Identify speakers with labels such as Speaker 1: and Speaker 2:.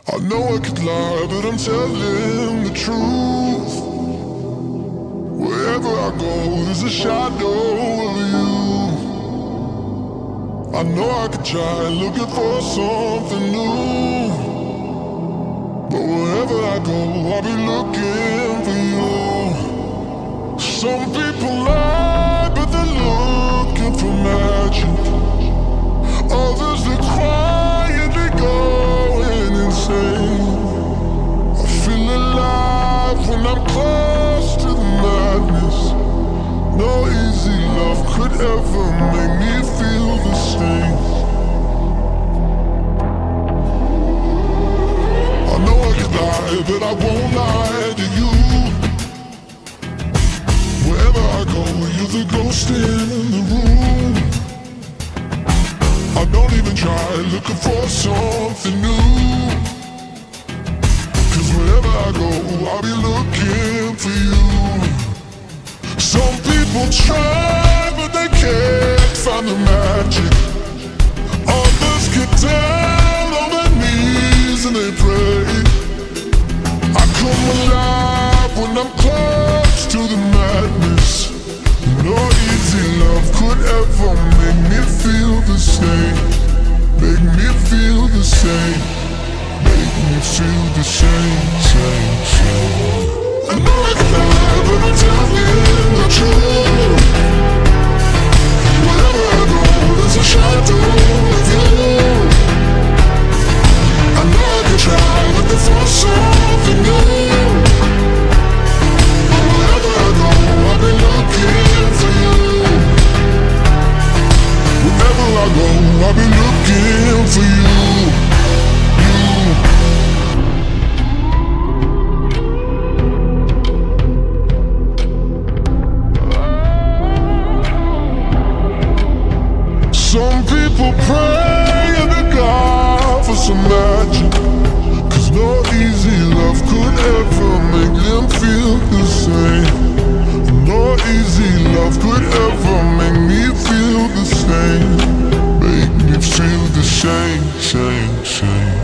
Speaker 1: I know I could lie, but I'm telling the truth. Wherever I go, there's a shadow of you. I know I could try looking for something new, but wherever I go, I'll be looking for you. Some people lie, but they're looking for magic. Others, they're quietly going insane. I feel alive when I'm close to the madness. No easy love could ever make me feel the same. I know I could lie, but I won't lie to you. Wherever I go, you're the ghost in the room. I don't even try looking for something new, 'cause wherever I go, I'll be looking for you. Some people try, but they can't find the magic. Others get down on their knees and they pray. I come alive when I'm close to the madness. No easy love could ever make me feel the same. Make me feel the same. Make me feel the same, same. I know I can lie, but I'm telling the truth. Wherever I go, there's a shadow of you. I know I can try, looking for something new, but wherever I go, I'll be looking for you. Wherever I go, I'll be looking for you. Some people pray to God for some magic, 'cause no easy love could ever make them feel the same. No easy love could ever make me feel the same. Make me feel the same, same.